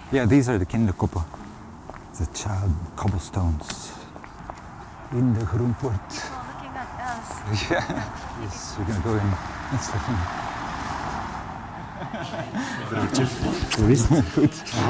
Yeah, these are the kinderkoppen. The child cobblestones in the Groenpoort. Oh, looking at us. Yeah. Yes, we're gonna go in. That's the thing. Hoe is het? Goed.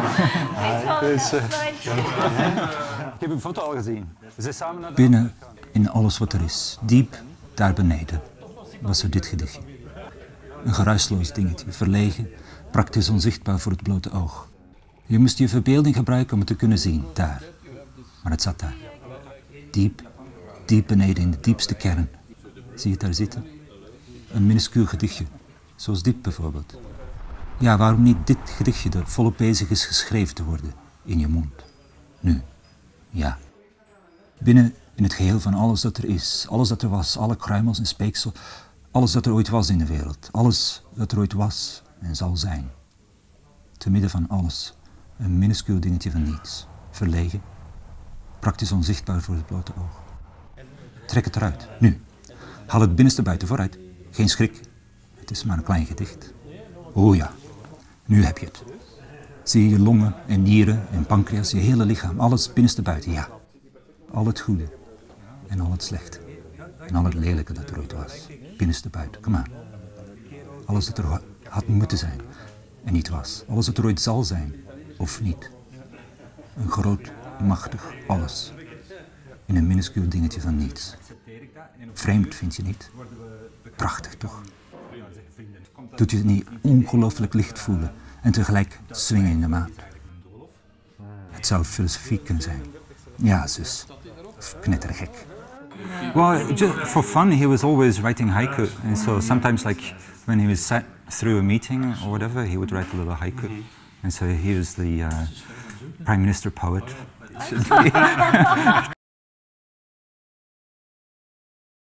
Ik heb uw foto al gezien. We zijn samen naar de... Binnen in alles wat er is, diep daar beneden, was er dit gedichtje. Een geruisloos dingetje, verlegen, praktisch onzichtbaar voor het blote oog. Je moest je verbeelding gebruiken om het te kunnen zien, daar. Maar het zat daar. Diep, diep beneden in de diepste kern. Zie je het daar zitten? Een minuscuul gedichtje, zoals dit bijvoorbeeld. Ja, waarom niet dit gedichtje dat volop bezig is geschreven te worden in je mond? Nu, ja. Binnen in het geheel van alles dat er is, alles dat er was, alle kruimels en speeksel, alles dat er ooit was in de wereld, alles dat er ooit was en zal zijn. Te midden van alles, een minuscuul dingetje van niets, verlegen, praktisch onzichtbaar voor het blote oog. Trek het eruit, nu. Haal het binnenste buiten, vooruit. Geen schrik, het is maar een klein gedicht. Oh ja, nu heb je het. Zie je je longen en nieren en pancreas, je hele lichaam, alles binnenste buiten, ja. Al het goede en al het slechte en al het lelijke dat er ooit was, binnenste buiten, kom maar. Alles dat er had moeten zijn en niet was, alles dat er ooit zal zijn of niet. Een groot, machtig alles in een minuscuul dingetje van niets. Vreemd, vind je niet? Prachtig, toch? Doet je het niet ongelooflijk licht voelen en tegelijk swingen in de maat? Het zou filosofie kunnen zijn. Ja, zus. Of knettergek. Well, just for fun, he was always writing haiku. And so sometimes, like, when he was sat through a meeting or whatever, he would write a little haiku. And so he was the Prime Minister poet.